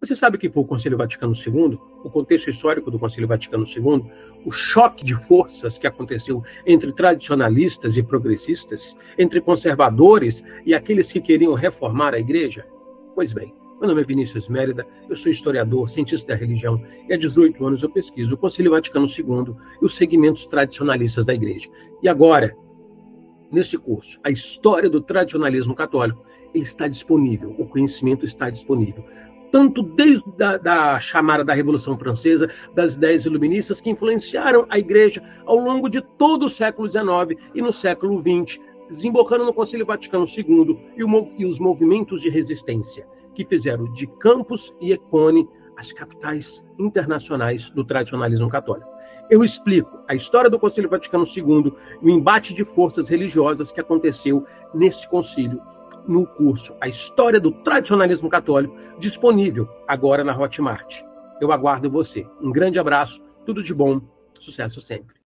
Você sabe o que foi o Concílio Vaticano II? O contexto histórico do Concílio Vaticano II? O choque de forças que aconteceu entre tradicionalistas e progressistas, entre conservadores e aqueles que queriam reformar a igreja? Pois bem, meu nome é Vinícius Mérida, eu sou historiador, cientista da religião, e há 18 anos eu pesquiso o Concílio Vaticano II e os segmentos tradicionalistas da igreja. E agora, nesse curso, a história do tradicionalismo católico, ele está disponível, o conhecimento está disponível. Tanto desde da chamada da Revolução Francesa, das ideias iluministas que influenciaram a igreja ao longo de todo o século XIX e no século XX, desembocando no Concílio Vaticano II e os movimentos de resistência, que fizeram de Campos e Econe as capitais internacionais do tradicionalismo católico. Eu explico a história do Concílio Vaticano II e o embate de forças religiosas que aconteceu nesse concílio, no curso A História do Tradicionalismo Católico, disponível agora na Hotmart. Eu aguardo você. Um grande abraço, tudo de bom, sucesso sempre.